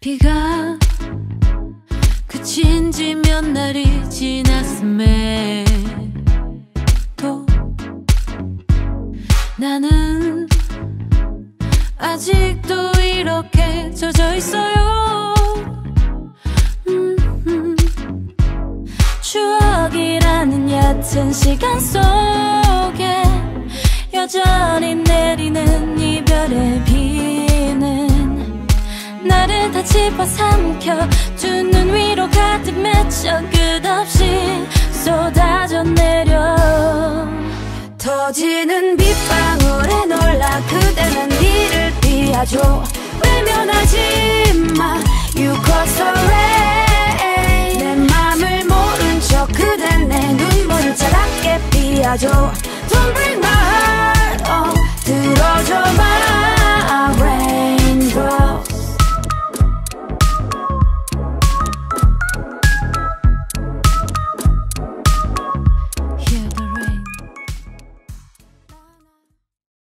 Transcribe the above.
비가 그친 지 몇 날이 지났음에도 나는 아직도 이렇게 젖어 있어요. 추억이라는 얕은 시간 속에 여전히 내리는 이별의 비는 나를 다 집어삼켜 두 눈 위로 가득 맺혀 끝없이 쏟아져 내려 터지는 빗방울에 놀라 그대는 이를 피하죠. 외면하지마 You cause the rain 내 맘을 모른 척 그댄 내 눈물을 차갑게 피하죠. Don't break my heart 들어줘 봐